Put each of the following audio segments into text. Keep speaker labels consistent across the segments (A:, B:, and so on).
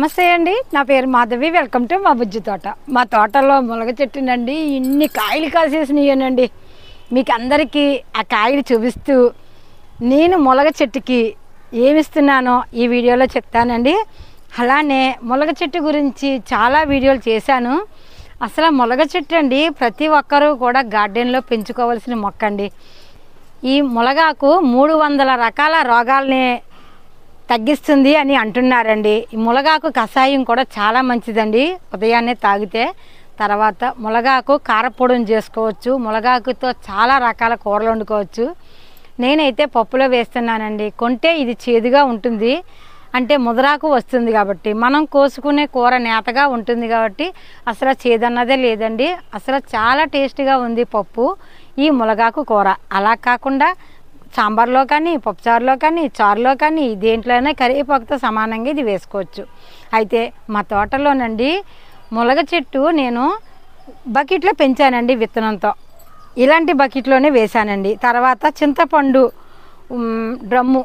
A: నమస్తే అండి, నా పేరు మాధవి. వెల్కమ్ టు మా బుజ్జి తోట. మా తోటలో ములగ చెట్టునండి ఇన్ని కాయలు కాసేసినాయనండి. మీకు అందరికీ ఆ కాయలు చూపిస్తూ నేను ములగ చెట్టుకి ఏమిస్తున్నానో ఈ వీడియోలో చెప్తానండి. అలానే ములగ చెట్టు గురించి చాలా వీడియోలు చేశాను. అసలు ములగ చెట్టు అండి ప్రతి ఒక్కరూ కూడా గార్డెన్లో పెంచుకోవాల్సిన మొక్క అండి. ఈ ములగాకు 300 రకాల రోగాల్ని తగ్గిస్తుంది అని అంటున్నారండి. ఈ ములగాకు కషాయం కూడా చాలా మంచిదండి ఉదయాన్నే తాగితే. తర్వాత ములగాకు కారపొడిని చేసుకోవచ్చు. ములగాకుతో చాలా రకాల కూరలు వండుకోవచ్చు. నేనైతే పప్పులో వేస్తున్నానండి. కొంటే ఇది చేదుగా ఉంటుంది, అంటే ముదరాకు వస్తుంది కాబట్టి. మనం కోసుకునే కూర నేతగా ఉంటుంది కాబట్టి అసలు చేదన్నదే లేదండి. అసలు చాలా టేస్ట్గా ఉంది పప్పు ఈ ములగాకు కూర. అలా కాకుండా సాంబార్లో కానీ, పప్పుచారులో కానీ, చారులో కానీ, దేంట్లోనే కరివేపాకుతో సమానంగా ఇది వేసుకోవచ్చు. అయితే మా తోటలోనండి ములగ చెట్టు నేను బకెట్లో పెంచానండి విత్తనంతో. ఇలాంటి బకెట్లోనే వేశానండి. తర్వాత చింతపండు డ్రమ్ము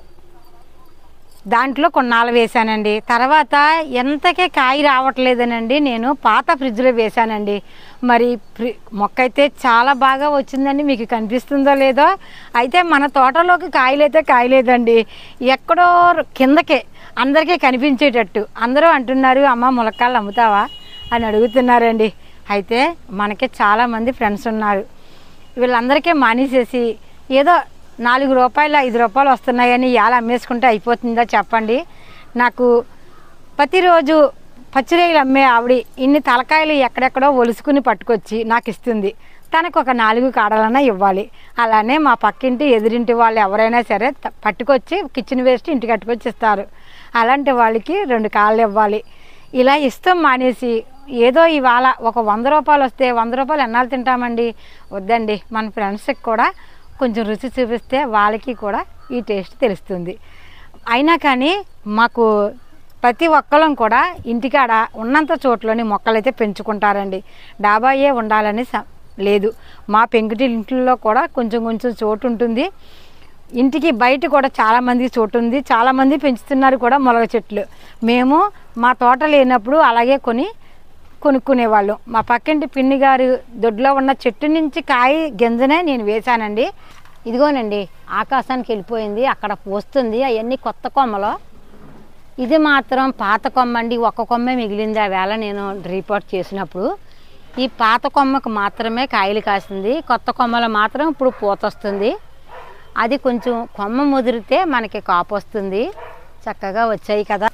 A: దాంట్లో కొన్నాళ్ళు వేశానండి. తర్వాత ఎంతకే కాయ రావట్లేదనండి నేను పాత ఫ్రిడ్జ్లో వేశానండి. మరి మొక్క అయితే చాలా బాగా వచ్చిందండి. మీకు కనిపిస్తుందో లేదో. అయితే మన తోటలోకి కాయలైతే కాయలేదండి, ఎక్కడో కిందకే అందరికీ కనిపించేటట్టు. అందరూ అంటున్నారు, అమ్మ ములక్కాయలు అమ్ముతావా అని అడుగుతున్నారండి. అయితే మనకి చాలామంది ఫ్రెండ్స్ ఉన్నారు. వీళ్ళందరికీ మానేసేసి ఏదో 4 రూపాయలు 5 రూపాయలు వస్తున్నాయని ఇవాళ అమ్మేసుకుంటే అయిపోతుందా చెప్పండి. నాకు ప్రతిరోజు పచ్చిరొయ్యలు అమ్మే ఆవిడ ఇన్ని తలకాయలు ఎక్కడెక్కడో ఒలుసుకుని పట్టుకొచ్చి నాకు ఇస్తుంది. తనకు ఒక 4 కాడలన్నా ఇవ్వాలి. అలానే మా పక్కింటి ఎదురింటి వాళ్ళు ఎవరైనా సరే పట్టుకొచ్చి కిచెన్ వేస్ట్ ఇంటికి కట్టుకొచ్చి ఇస్తారు. అలాంటి వాళ్ళకి 2 కాళ్ళు ఇవ్వాలి. ఇలా ఇస్తాం మానేసి ఏదో ఇవాళ ఒక 100 రూపాయలు వస్తే 100 రూపాయలు ఎన్నాళ్ళు తింటామండి? వద్దండి. మన ఫ్రెండ్స్కి కూడా కొంచెం రుచి చూపిస్తే వాళ్ళకి కూడా ఈ టేస్ట్ తెలుస్తుంది. అయినా కానీ మాకు ప్రతి ఒక్కరం కూడా ఇంటికాడ ఉన్నంత చోట్లోని మొక్కలైతే పెంచుకుంటారండి. డాబాయే ఉండాలని లేదు. మా పెంకుటి ఇంట్లో కూడా కొంచెం కొంచెం చోటు ఉంటుంది. ఇంటికి బయట కూడా చాలామందికి చోటు ఉంది. చాలామంది పెంచుతున్నారు కూడా ములగ చెట్లు. మేము మా తోట లేనప్పుడు అలాగే కొనుక్కునేవాళ్ళం. మా పక్కింటి పిన్ని గారు దొడ్లో ఉన్న చెట్టు నుంచి కాయ గింజనే నేను వేశానండి. ఇదిగోనండి ఆకాశానికి వెళ్ళిపోయింది, అక్కడ పోస్తుంది. అవన్నీ కొత్త కొమ్మలు. ఇది మాత్రం పాత కొమ్మ అండి. ఒక్క కొమ్మే మిగిలింది ఆ వేళ నేను రిపోర్ట్ చేసినప్పుడు. ఈ పాత కొమ్మకు మాత్రమే కాయలు కాసింది. కొత్త కొమ్మలు మాత్రం ఇప్పుడు పూత వస్తుంది. అది కొంచెం కొమ్మ ముదిరితే మనకి కాపు వస్తుంది. చక్కగా వచ్చాయి కదా,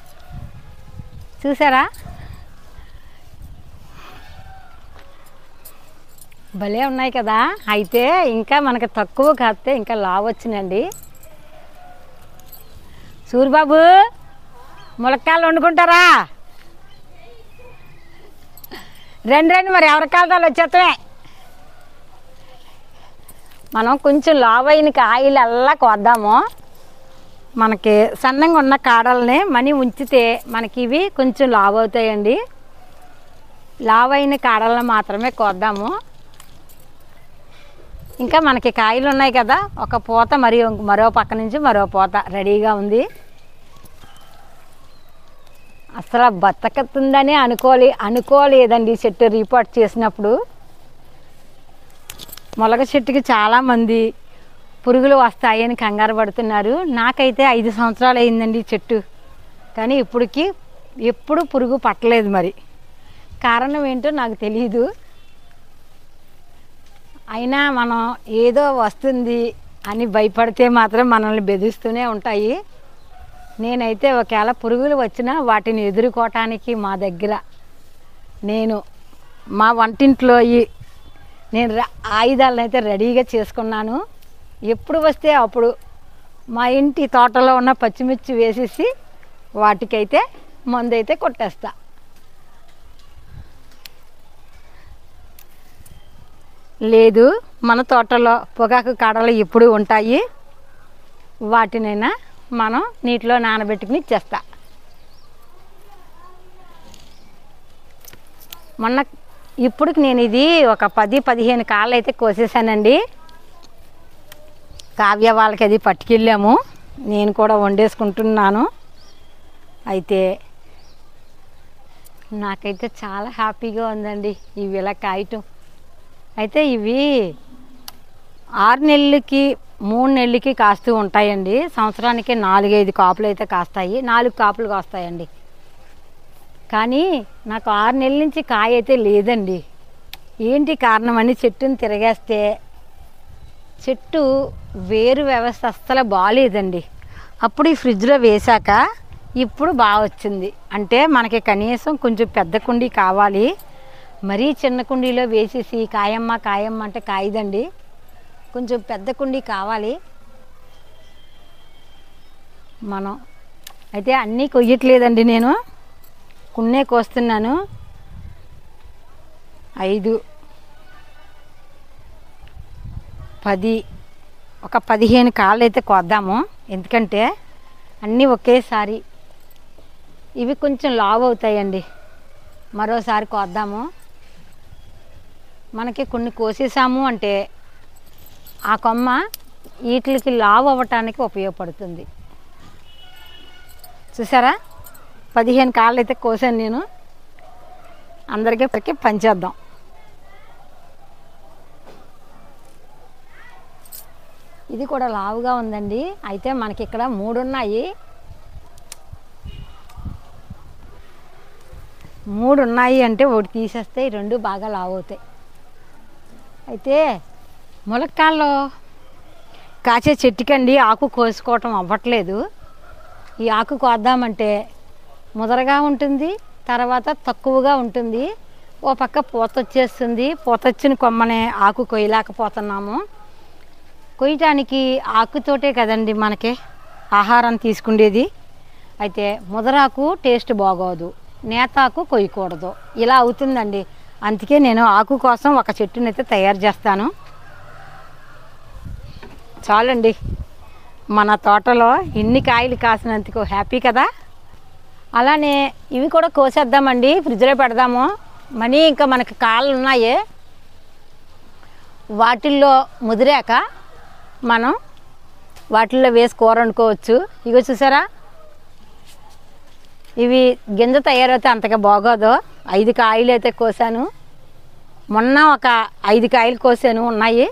A: చూసారా? భలే ఉన్నాయి కదా. అయితే ఇంకా మనకి తక్కువ కాస్తే ఇంకా లావు వచ్చినండి. సూరిబాబు ములక్కాయలు వండుకుంటారా? రండి మరి ఎవరి కాదాలు వచ్చేస్తామే. మనం కొంచెం లావు అయిన కాయలు అల్లా కోద్దాము. మనకి సన్నంగా ఉన్న కాడల్ని మనీ ఉంచితే మనకి ఇవి కొంచెం లావు అవుతాయండి. లావు అయిన కాడలను మాత్రమే కోద్దాము. ఇంకా మనకి కాయలు ఉన్నాయి కదా, ఒక పూత మరో పక్క నుంచి మరో పూత రెడీగా ఉంది. అసలు బతకతుందని అనుకోలేదండి చెట్టు రిపోర్ట్ చేసినప్పుడు. ములగ చెట్టుకి చాలామంది పురుగులు వస్తాయని కంగారు పడుతున్నారు. నాకైతే 5 సంవత్సరాలు అయిందండి చెట్టు, కానీ ఎప్పుడు పురుగు పట్టలేదు. మరి కారణం ఏంటో నాకు తెలియదు. అయినా మనం ఏదో వస్తుంది అని భయపడితే మాత్రం మనల్ని బెదిరిస్తూనే ఉంటాయి. నేనైతే ఒకవేళ పురుగులు వచ్చినా వాటిని ఎదుర్కోవటానికి మా దగ్గర మా వంటింట్లో నేను ఆయుధాలను అయితే రెడీగా చేసుకున్నాను. ఎప్పుడు వస్తే అప్పుడు మా ఇంటి తోటలో ఉన్న పచ్చిమిర్చి వేసేసి వాటికైతే మందు అయితే కొట్టేస్తా. లేదు మన తోటలో పొగాకు కాడలు ఎప్పుడు ఉంటాయి. వాటినైనా మనం నీటిలో నానబెట్టుకుని ఇచ్చేస్తా. ఇప్పటికి నేను ఇది ఒక 10-15 కాళ్ళు అయితే కోసేసానండి. కావ్య వాళ్ళకి అది పట్టుకెళ్ళాము. నేను కూడా వండేసుకుంటున్నాను. అయితే నాకైతే చాలా హ్యాపీగా ఉందండి ఇవి ఇలా కాయటం. అయితే ఇవి 6 నెలలకి 3 నెలలకి కాస్తూ ఉంటాయండి. సంవత్సరానికి 4-5 కాపులు అయితే కాస్తాయి, 4 కాపులు కాస్తాయండి. కానీ నాకు 6 నెలల నుంచి కాయ అయితే లేదండి. ఏంటి కారణం అని చెట్టుని తిరగేస్తే చెట్టు వేరు వ్యవస్థ అస్సలు బాగాలేదండి. అప్పుడు ఈ ఫ్రిడ్జ్లో వేశాక ఇప్పుడు బాగా వచ్చింది. అంటే మనకి కనీసం కొంచెం పెద్ద కుండీ కావాలి. మరీ చిన్న కుండీలో వేసేసి కాయమ్మ కాయమ్మ అంటే కాయదండి. కొంచెం పెద్ద కుండీ కావాలి. మనం అయితే అన్నీ కొయ్యట్లేదండి, నేను కొన్నే కోస్తున్నాను. 5, 10 ఒక 15 కాళ్ళు అయితే కోద్దాము. ఎందుకంటే అన్నీ ఒకేసారి ఇవి కొంచెం లావు అవుతాయండి. మరోసారి కోద్దాము. మనకి కొన్ని కోసేసాము అంటే ఆ కొమ్మ వీటికి లావు అవ్వటానికి ఉపయోగపడుతుంది. చూసారా, 15 కాళ్ళు అయితే కోసాను నేను. అందరికీ పంచేద్దాం. ఇది కూడా లావుగా ఉందండి. అయితే మనకి ఇక్కడ 3 ఉన్నాయి. 3 ఉన్నాయి అంటే ఒకటి తీసేస్తే ఈ 2 బాగా లావు అవుతాయి. అయితే ములక్కాడలో కాచే చెట్టుకండి ఆకు కోసుకోవటం అవ్వట్లేదు. ఈ ఆకు కోద్దామంటే ముదరగా ఉంటుంది, తర్వాత తక్కువగా ఉంటుంది. ఓ పక్క పూత వచ్చేస్తుంది. పూత వచ్చిన కొమ్మనే ఆకు కొయ్యలేకపోతున్నాము. కొయ్యటానికి ఆకుతోటే కదండి మనకి ఆహారం తీసుకుండేది. అయితే ముదరాకు టేస్ట్ బాగోదు, నేతాకు కొయ్యకూడదు, ఇలా అవుతుందండి. అందుకే నేను ఆకు కోసం ఒక చెట్టునైతే తయారు చేస్తాను. చాలండి, మన తోటలో ఇన్ని కాయలు కాసినందుకు హ్యాపీ కదా. అలానే ఇవి కూడా కోసేద్దామండి, ఫ్రిడ్జ్లో పెడదాము. మనీ ఇంకా మనకి కాళ్ళు ఉన్నాయి, వాటిల్లో ముదిరాక మనం వాటిల్లో వేసి కూర వండుకోవచ్చు. ఇగో చూసారా, ఇవి గింజ తయారైతే అంతగా బాగోదు. 5 కాయలు అయితే కోసాను. మొన్న ఒక 5 కాయలు కోసాను, ఉన్నాయి.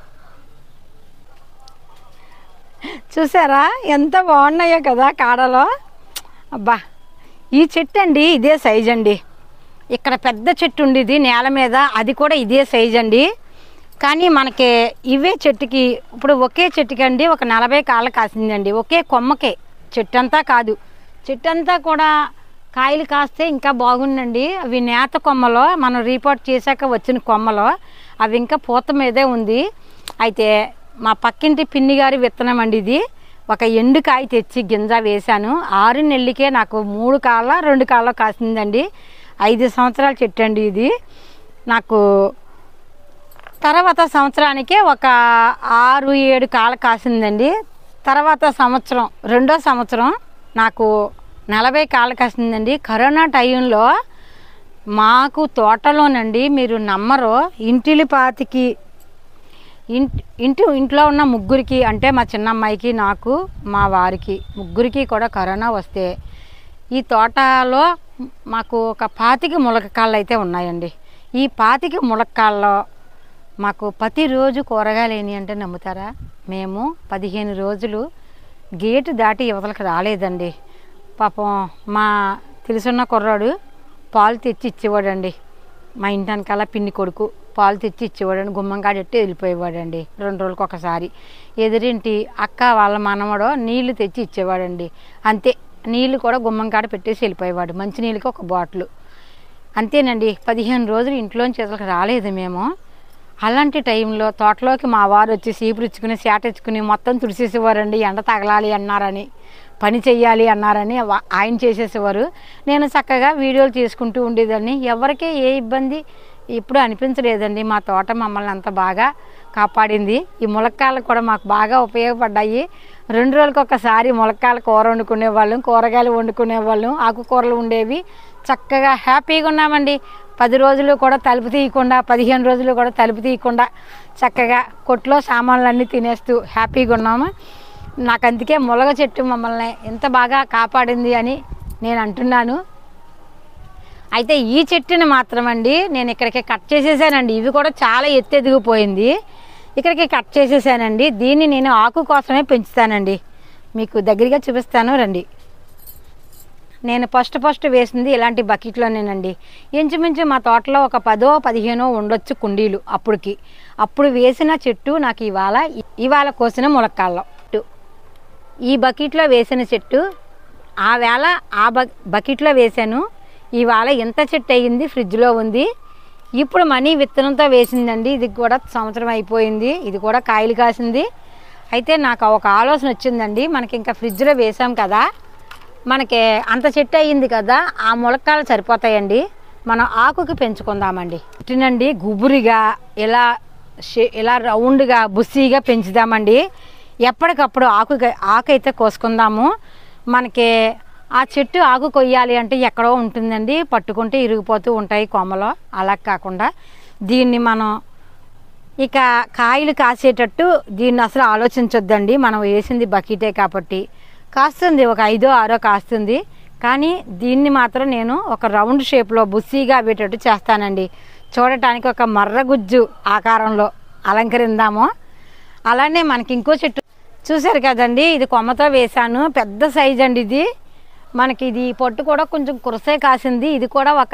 A: చూసారా ఎంత బాగున్నాయో కదా కాడలో. అబ్బా, ఈ చెట్టు అండి ఇదే సైజ్ అండి. ఇక్కడ పెద్ద చెట్టు ఉండేది నేల మీద, అది కూడా ఇదే సైజ్ అండి. కానీ మనకి ఇవే చెట్టుకి ఇప్పుడు ఒకే చెట్టుకి అండి ఒక 40 కాళ్ళు కాసిందండి. ఒకే కొమ్మకే, చెట్టు అంతా కాదు. చెట్టు అంతా కూడా కాయలు కాస్తే ఇంకా బాగుందండి. అవి నేత కొమ్మలో మనం రీపోర్ట్ చేశాక వచ్చిన కొమ్మలో అవి ఇంకా పూత మీదే ఉంది. అయితే మా పక్కింటి పిన్ని గారి విత్తనం అండి ఇది. ఒక ఎండు కాయ తెచ్చి గింజ వేశాను. 6 నెలలకే నాకు 3 కాళ్ళ 2 కాళ్ళ కాసిందండి. 5 సంవత్సరాల చెట్టు అండి ఇది. నాకు తర్వాత సంవత్సరానికే ఒక 6-7 కాళ్ళ కాసిందండి. తర్వాత సంవత్సరం, 2వ సంవత్సరం నాకు 40 కాళ్ళ కాసిందండి. కరోనా టైంలో మాకు తోటలోనండి, మీరు నమ్మరు, ఇంట్లో ఉన్న ముగ్గురికి, అంటే మా చిన్నమ్మాయికి, నాకు, మా వారికి, ముగ్గురికి కూడా కరోనా వస్తే ఈ తోటలో మాకు ఒక 25 ములక్కాళ్ళు అయితే ఉన్నాయండి. ఈ 25 ములక్కాళ్ళలో మాకు ప్రతిరోజు కూరగాయలు ఏమి అంటే నమ్ముతారా, మేము 15 రోజులు గేటు దాటి యువతలకు రాలేదండి. పాపం మా తెలుసున్న కుర్రాడు పాలు తెచ్చి ఇచ్చేవాడండి. మా ఇంటి వెనకాల పిన్ని కొడుకు పాలు తెచ్చి ఇచ్చేవాడండి. గుమ్మంకాడెట్టి వెళ్ళిపోయేవాడండి 2 రోజులకు ఒకసారి. ఎదురింటి అక్క వాళ్ళ మనవడో నీళ్లు తెచ్చి ఇచ్చేవాడండి. అంతే, నీళ్ళు కూడా గుమ్మంకాడ పెట్టేసి వెళ్ళిపోయేవాడు. మంచినీళ్ళకి ఒక బాటిల్, అంతేనండి. 15 రోజులు ఇంట్లోంచి చేతులకు రాలేదు మేము. అలాంటి టైంలో తోటలోకి మా వారు వచ్చి సీపురుచ్చుకుని సేటెచ్చుకుని మొత్తం తుడిసేసేవారండి. ఎండ తగలాలి అన్నారని, పని చెయ్యాలి అన్నారని ఆయన చేసేసేవారు. నేను చక్కగా వీడియోలు చేసుకుంటూ ఉండేదాన్ని. ఎవరికీ ఏ ఇబ్బంది ఇప్పుడు అనిపించలేదండి. మా తోట మమ్మల్ని అంత బాగా కాపాడింది. ఈ ములక్కాయలు కూడా మాకు బాగా ఉపయోగపడ్డాయి. 2 రోజులకు ఒకసారి ములక్కాయల కూర వండుకునేవాళ్ళం, కూరగాయలు వండుకునేవాళ్ళం, ఆకుకూరలు ఉండేవి. చక్కగా హ్యాపీగా ఉన్నామండి. 10 రోజులు కూడా తలుపు తీయకుండా, 15 రోజులు కూడా తలుపు తీయకుండా చక్కగా కొట్లో సామాన్లన్నీ తినేస్తూ హ్యాపీగా ఉన్నాము. నాకు అందుకే ములగ చెట్టు మమ్మల్ని ఎంత బాగా కాపాడింది అని నేను అంటున్నాను. అయితే ఈ చెట్టుని మాత్రం అండి నేను ఇక్కడికి కట్ చేసేసానండి. ఇవి కూడా చాలా ఎత్తు ఎదిగిపోయింది. ఇక్కడికి కట్ చేసేసానండి. దీన్ని నేను ఆకు కోసమే పెంచుతానండి. మీకు దగ్గరగా చూపిస్తాను రండి. నేను ఫస్ట్ వేసింది ఇలాంటి బకెట్లోనేనండి. ఇంచుమించు మా తోటలో ఒక 10-15 ఉండొచ్చు కుండీలు. అప్పుడు వేసిన చెట్టు నాకు ఇవాళ కోసిన ములక్కాళ్ళలో ఈ బకెట్లో వేసిన చెట్టు ఆ వేళ బకెట్లో వేసాను. ఇవాళ ఎంత చెట్టు అయ్యింది, ఫ్రిడ్జ్లో ఉంది. ఇప్పుడు మనీ విత్తనంతో వేసిందండి. ఇది కూడా సంవత్సరం అయిపోయింది. ఇది కూడా కాయలు కాసింది. అయితే నాకు ఒక ఆలోచన వచ్చిందండి. మనకి ఇంకా ఫ్రిడ్జ్లో వేసాం కదా, మనకి అంత చెట్టు అయ్యింది కదా, ఆ ములక్కాయలు సరిపోతాయండి. మనం ఆకుకి పెంచుకుందామండి. చెట్టునండి గుబురిగా ఇలా రౌండ్గా బుస్సీగా పెంచుదామండి. ఎప్పటికప్పుడు ఆకైతే కోసుకుందాము. మనకి ఆ చెట్టు ఆకు కొయ్యాలి అంటే ఎక్కడో ఉంటుందండి, పట్టుకుంటే ఇరిగిపోతూ ఉంటాయి కొమ్మలో. అలా కాకుండా దీన్ని మనం ఇక కాయలు కాసేటట్టు దీన్ని అసలు ఆలోచించొద్దండి. మనం వేసింది బకెటే కాబట్టి కాస్తుంది, ఒక 5-6 కాస్తుంది. కానీ దీన్ని మాత్రం నేను ఒక రౌండ్ షేప్లో బుస్సీగా అయ్యేటట్టు చేస్తానండి. చూడటానికి ఒక మర్రగుజ్జు ఆకారంలో అలంకరిందాము. అలానే మనకి ఇంకో చెట్టు చూసారు కదండి, ఇది కొమ్మతో వేశాను. పెద్ద సైజ్ అండి ఇది. మనకి ఇది పొట్టు కూడా కొంచెం కురసే కాసింది. ఇది కూడా ఒక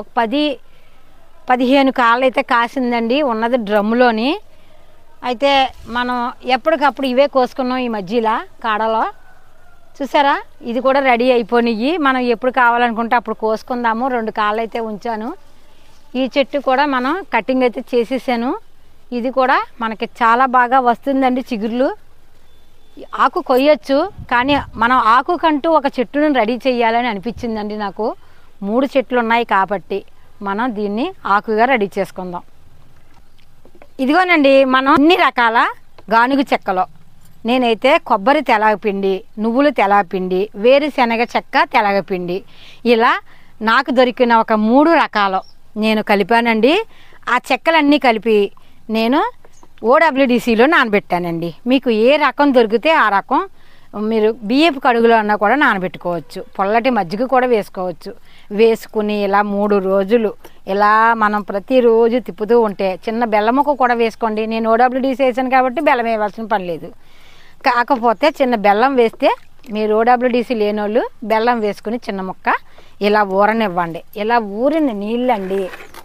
A: 10-15 కాళ్ళు అయితే కాసిందండి. ఉన్నది డ్రమ్ములోని. అయితే మనం ఎప్పటికప్పుడు ఇవే కోసుకున్నాం ఈ మధ్యలో కాడలో. చూసారా, ఇది కూడా రెడీ అయిపోయినాయి. మనం ఎప్పుడు కావాలనుకుంటే అప్పుడు కోసుకుందాము. 2 కాళ్ళు అయితే ఉంచాను. ఈ చెట్టు కూడా మనం కటింగ్ అయితే చేసేసాను. ఇది కూడా మనకి చాలా బాగా వస్తుందండి చిగుర్లు. ఆకు కొయ్యొచ్చు, కానీ మనం ఆకుకంటూ ఒక చెట్టును రెడీ చేయాలని అనిపించిందండి నాకు. 3 చెట్లు ఉన్నాయి కాబట్టి మనం దీన్ని ఆకుగా రెడీ చేసుకుందాం. ఇదిగోనండి, మనం అన్ని రకాల గానుగ చెక్కలో నేనైతే కొబ్బరి తెలగపిండి, నువ్వులు తెలగపిండి, వేరుశనగ చెక్క తెలగపిండి, ఇలా నాకు దొరికిన ఒక 3 రకాలు నేను కలిపానండి. ఆ చెక్కలన్నీ కలిపి నేను OWDCలో నానబెట్టానండి. మీకు ఏ రకం దొరికితే ఆ రకం మీరు బియ్యపు కడుగులో అన్నా కూడా నానబెట్టుకోవచ్చు. పొల్లటి మజ్జిగ కూడా వేసుకోవచ్చు. వేసుకుని ఇలా 3 రోజులు ఇలా మనం ప్రతిరోజు తిప్పుతూ ఉంటే చిన్న బెల్లం ముక్క కూడా వేసుకోండి. నేను OWDC వేసాను కాబట్టి బెల్లం వేయాల్సిన పని లేదు. కాకపోతే చిన్న బెల్లం వేస్తే మీరు OWDC లేనోళ్ళు బెల్లం వేసుకుని చిన్న ముక్క ఇలా ఊరనివ్వండి. ఇలా ఊరిన నీళ్ళండి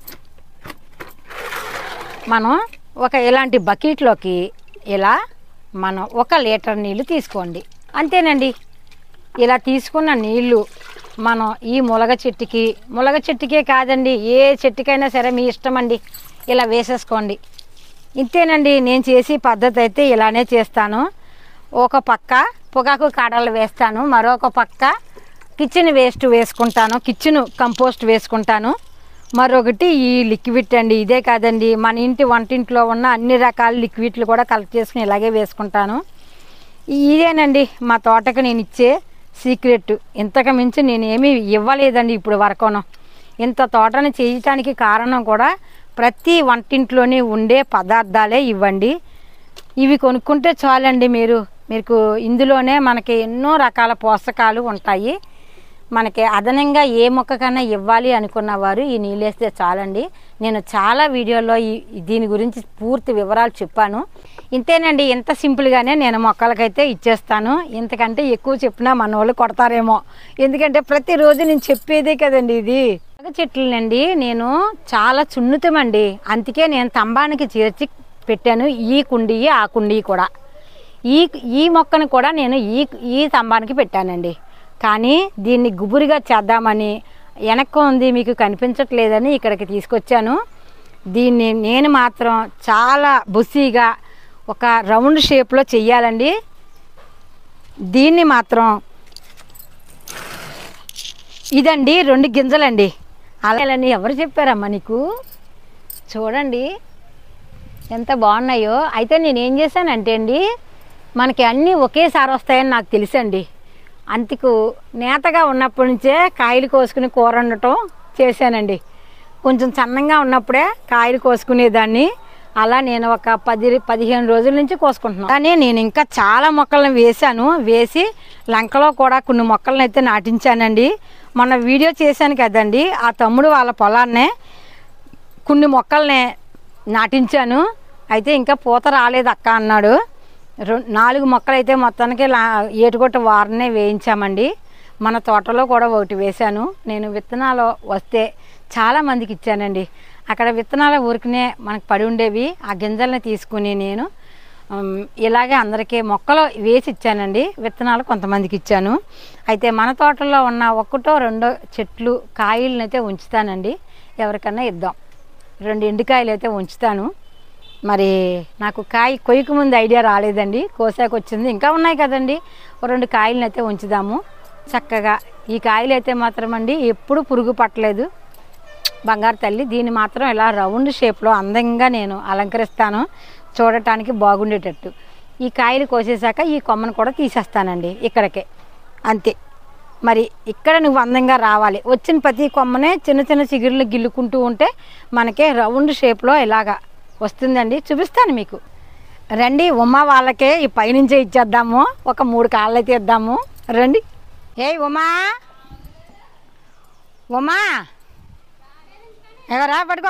A: మనం ఇలాంటి బకెట్లోకి ఇలా మనం 1 లీటర్ నీళ్ళు తీసుకోండి. అంతేనండి. ఇలా తీసుకున్న నీళ్ళు మనం ఈ ములగ చెట్టుకే కాదండి, ఏ చెట్టుకైనా సరే మీ ఇష్టం అండి, ఇలా వేసేసుకోండి. ఇంతేనండి. నేను చేసే పద్ధతి అయితే ఇలానే చేస్తాను. ఒక పక్క పొగాకు కాడలు వేస్తాను, మరొక పక్క కిచెన్ వేస్ట్ వేసుకుంటాను, కిచెన్ కంపోస్ట్ వేసుకుంటాను. మరొకటి ఈ లిక్విడ్ అండి. ఇదే కాదండి, మన వంటింట్లో ఉన్న అన్ని రకాల లిక్విడ్లు కూడా కలెక్ట్ చేసుకుని ఇలాగే వేసుకుంటాను. ఇదేనండి మా తోటకు నేను ఇచ్చే సీక్రెట్. ఇంతకు మించి నేను ఏమీ ఇవ్వలేదండి ఇప్పుడు వరకును. ఇంత తోటను చేయటానికి కారణం కూడా ప్రతి వంటింట్లోనే ఉండే పదార్థాలే ఇవ్వండి. ఇవి కొనుక్కుంటే చాలండి. మీకు ఇందులోనే మనకి ఎన్నో రకాల పోషకాలు ఉంటాయి. మనకి అదనంగా ఏ మొక్కకన్నా ఇవ్వాలి అనుకున్న వారు ఈ నీళ్ళు వేస్తే చాలండి. నేను చాలా వీడియోల్లో దీని గురించి పూర్తి వివరాలు చెప్పాను. ఇంతేనండి. ఇంత సింపుల్గానే నేను మొక్కలకైతే ఇచ్చేస్తాను. ఇంతకంటే ఎక్కువ చెప్పినా మన వాళ్ళు కొడతారేమో, ఎందుకంటే ప్రతిరోజు నేను చెప్పేదే కదండి ఇది. చెట్లనండి నేను చాలా సున్నితమండి, అందుకే నేను తంబానికి చేర్చి పెట్టాను. ఈ కుండీ ఆ కుండీ కూడా ఈ మొక్కను కూడా నేను ఈ తంబానికి పెట్టానండి. కానీ దీన్ని గుబురుగా చేద్దామని వెనక్కు ఉంది మీకు కనిపించట్లేదని ఇక్కడికి తీసుకొచ్చాను. దీన్ని నేను మాత్రం చాలా బుస్సీగా ఒక రౌండ్ షేప్లో చెయ్యాలండి. దీన్ని మాత్రం ఇదండి 2 గింజలండి. అలాని ఎవరు చెప్పారమ్మా నీకు? చూడండి ఎంత బాగున్నాయో. అయితే నేనేం చేశానంటే అండి, మనకి అన్నీ ఒకేసారి వస్తాయని నాకు తెలుసండి. అందుకు నేతగా ఉన్నప్పటి నుంచే కాయలు కోసుకుని కూర వండటం చేశానండి. కొంచెం సన్నంగా ఉన్నప్పుడే కాయలు కోసుకునేదాన్ని. అలా నేను ఒక 10-15 రోజుల నుంచి కోసుకుంటున్నాను. కానీ నేను ఇంకా చాలా మొక్కలను వేసి లంకలో కూడా కొన్ని మొక్కలను అయితే నాటించానండి. మొన్న వీడియో చేశాను కదండి, ఆ తమ్ముడు వాళ్ళ పొలాన్నే కొన్ని మొక్కల్ని నాటించాను. అయితే ఇంకా పూత రాలేదు అక్క అన్నాడు. 4 మొక్కలు అయితే మొత్తానికి ఏటుగొట్ట వారనే వేయించామండి. మన తోటలో కూడా ఒకటి వేశాను. నేను విత్తనాలు వస్తే చాలామందికి ఇచ్చానండి. అక్కడ విత్తనాల ఊరికనే మనకు పడి ఉండేవి, ఆ గింజల్ని తీసుకుని నేను ఇలాగే అందరికీ మొక్కలు వేసి ఇచ్చానండి. విత్తనాలు కొంతమందికి ఇచ్చాను. అయితే మన తోటలో ఉన్న 1-2 చెట్లు కాయలను అయితే ఉంచుతానండి. ఎవరికన్నా ఇద్దాం. 2 ఎండుకాయలు అయితే ఉంచుతాను. మరి నాకు కొయ్యకు ముందు ఐడియా రాలేదండి, కోసాక వచ్చింది. ఇంకా ఉన్నాయి కదండి, 2 కాయలను అయితే ఉంచుదాము చక్కగా. ఈ కాయలు అయితే మాత్రం అండి ఎప్పుడు పురుగు పట్టలేదు. బంగారు తల్లి, దీన్ని మాత్రం ఇలా రౌండ్ షేప్లో అందంగా నేను అలంకరిస్తాను, చూడటానికి బాగుండేటట్టు. ఈ కాయలు కోసేసాక ఈ కొమ్మను కూడా తీసేస్తానండి ఇక్కడికే, అంతే. మరి ఇక్కడ నువ్వు అందంగా రావాలి, వచ్చిన ప్రతి కొమ్మనే చిన్న చిన్న చిగురులు గిల్లుకుంటూ ఉంటే మనకే రౌండ్ షేప్లో ఇలాగా వస్తుందండి. చూపిస్తాను మీకు. రండి, ఉమా వాళ్ళకే ఈ పైనుంచే ఇచ్చేద్దాము. ఒక 3 కాళ్ళు అయితే ఇద్దాము. రండి. ఉమా ఎవరా పట్టుకో,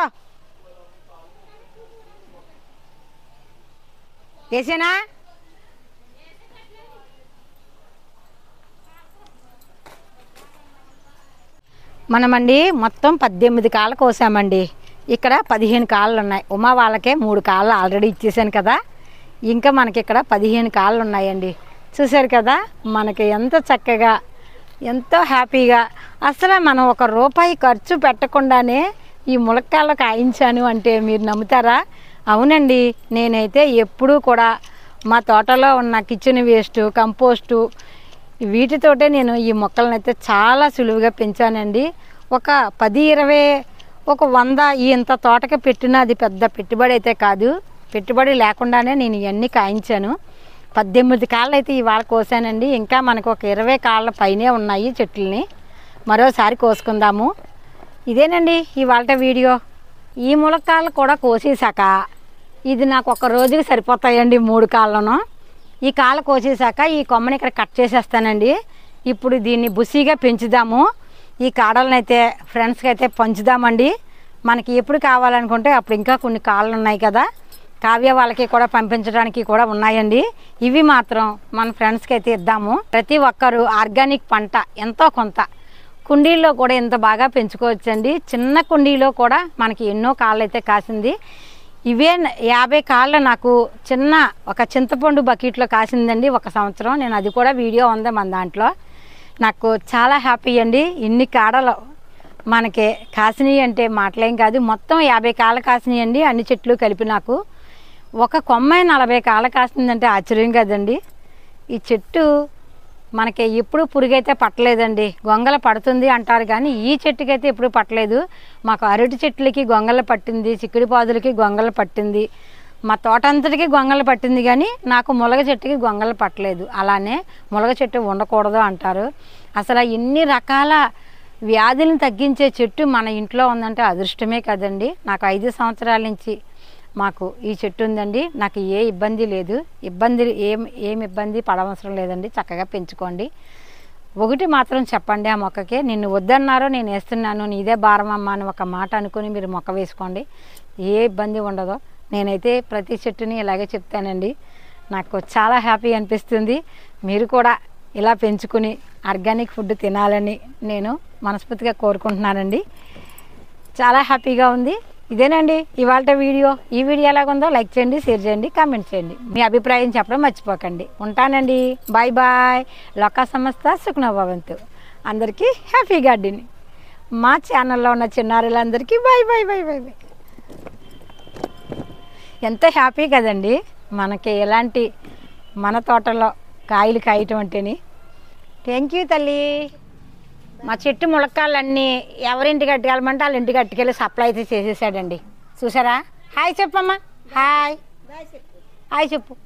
A: వేసేనా? మనమండి మొత్తం 18 కాళ్ళు కోసామండి. ఇక్కడ 15 కాళ్ళు ఉన్నాయి. ఉమా వాళ్ళకే 3 కాళ్ళు ఆల్రెడీ ఇచ్చేసాను కదా, ఇంకా మనకి ఇక్కడ 15 కాళ్ళు ఉన్నాయండి. చూశారు కదా, మనకి ఎంత చక్కగా, ఎంతో హ్యాపీగా. అసలు మనం 1 రూపాయి ఖర్చు పెట్టకుండానే ఈ ములక్కాయలు కాయించాను అంటే మీరు నమ్ముతారా? అవునండి, నేనైతే ఎప్పుడూ కూడా మా తోటలో ఉన్న కిచెన్ వేస్ట్, కంపోస్టు వీటితోటే నేను ఈ మొక్కలను అయితే చాలా సులువుగా పెంచానండి. ఒక 10-20 ఒక 100 ఇంత తోటకి పెట్టినా అది పెద్ద పెట్టుబడి అయితే కాదు. పెట్టుబడి లేకుండానే నేను ఇవన్నీ కాయించాను. 18 కాళ్ళు అయితే ఇవాళ కోసానండి. ఇంకా మనకు ఒక 20 కాళ్ళ పైనే ఉన్నాయి చెట్లని. మరోసారి కోసుకుందాము. ఇదేనండి ఇవాళ వీడియో. ఈ ములక్కాయలు కూడా కోసేసాక ఇది నాకు 1 రోజుకి సరిపోతాయండి 3 కాళ్ళను. ఈ కాళ్ళ కోసేసాక ఈ కొమ్మని ఇక్కడ కట్ చేసేస్తానండి. ఇప్పుడు దీన్ని బుసిగా పెంచుదాము. ఈ కాడలను అయితే ఫ్రెండ్స్కి అయితే పంచుదామండి. మనకి ఎప్పుడు కావాలనుకుంటే అప్పుడు ఇంకా కొన్ని కాళ్ళు ఉన్నాయి కదా, కావ్య వాళ్ళకి కూడా పంపించడానికి కూడా ఉన్నాయండి. ఇవి మాత్రం మన ఫ్రెండ్స్కి అయితే ఇద్దాము. ప్రతి ఒక్కరు ఆర్గానిక్ పంట ఎంతో కొంత కుండీల్లో కూడా ఎంత బాగా పెంచుకోవచ్చండి. చిన్న కుండీలో కూడా మనకి ఎన్నో కాళ్ళు అయితే కాసింది. ఇవే 50 కాళ్ళు నాకు చిన్న ఒక చింతపండు బకెట్లో కాసిందండి 1 సంవత్సరం. నేను అది కూడా వీడియో ఉంది మన దాంట్లో. నాకు చాలా హ్యాపీ అండి. ఇన్ని కాడలు మనకి కాసినాయి అంటే మాటలేం కాదు. మొత్తం 50 కాళ్ళు కాసినాయి అండి, అన్ని చెట్లు కలిపి. నాకు ఒక కొమ్మ 40 కాళ్ళు కాసిందంటే ఆశ్చర్యం కదండి. ఈ చెట్టు మనకి ఎప్పుడు పురుగైతే పట్టలేదండి. గొంగల పడుతుంది అంటారు కానీ ఈ చెట్టుకైతే ఎప్పుడు పట్టలేదు. మాకు అరటి చెట్లకి గొంగల పట్టింది, చిక్కుడు పాదులకి గొంగల పట్టింది, మా తోట అంతటికి గొంగలు పట్టింది. కానీ నాకు ములగ చెట్టుకి గొంగలు పట్టలేదు. అలానే ములగ చెట్టు ఉండకూడదు అంటారు. అసలు ఎన్ని రకాల వ్యాధులను తగ్గించే చెట్టు మన ఇంట్లో ఉందంటే అదృష్టమే కదండి. నాకు 5 సంవత్సరాల నుంచి మాకు ఈ చెట్టు ఉందండి. నాకు ఏ ఇబ్బంది లేదు. ఏం ఇబ్బంది పడవసరం లేదండి. చక్కగా పెంచుకోండి. ఒకటి మాత్రం చెప్పండి ఆ మొక్కకి, నిన్ను వద్దన్నారో నేను వేస్తున్నాను, నీదే భారమమ్మ అని ఒక మాట అనుకుని మీరు మొక్క వేసుకోండి. ఏ ఇబ్బంది ఉండదో. నేనైతే ప్రతి చెట్టుని ఇలాగే చెప్తానండి. నాకు చాలా హ్యాపీ అనిపిస్తుంది. మీరు కూడా ఇలా పెంచుకుని ఆర్గానిక్ ఫుడ్ తినాలని నేను మనస్ఫూర్తిగా కోరుకుంటున్నానండి. చాలా హ్యాపీగా ఉంది. ఇదేనండి ఇవాళ వీడియో. ఈ వీడియో ఎలాగుందో లైక్ చేయండి, షేర్ చేయండి, కామెంట్ చేయండి. మీ అభిప్రాయం చెప్పడం మర్చిపోకండి. ఉంటానండి. Bye bye. లోకా సమస్త సుఖనో భవంతు. అందరికీ హ్యాపీ గార్డెన్. మా ఛానల్లో ఉన్న చిన్నారులందరికీ bye bye bye bye bye. ఎంత హ్యాపీ కదండి మనకి ఎలాంటి మన తోటలో కాయలు కాయటం అంటేని. థ్యాంక్ యూ తల్లి. మా చెట్టు ములక్కాళ్ళన్నీ ఎవరింటికి అట్టుకెళ్ళమంటే వాళ్ళ ఇంటికి అట్టుకెళ్ళి సప్లై అయితే చేసేసాడండి. చూసారా? హాయ్ చెప్పమ్మా. హాయ్ హాయ్ చెప్పు.